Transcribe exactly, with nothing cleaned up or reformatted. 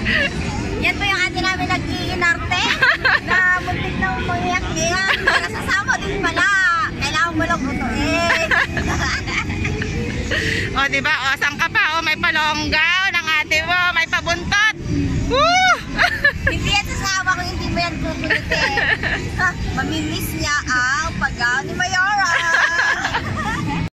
Yan po yung ate namin nag-iinarte na muntik na umayak yan. Nasasama din pala. Kailangan mo lang butuin. O, diba? O, saan ka pa? O, may palonggaw ng ate mo. May pabuntot. Woo! Hindi yan sasama kung hindi mo yan kukulitin. Ha, mamimiss niya ang paggaw ni Mayora.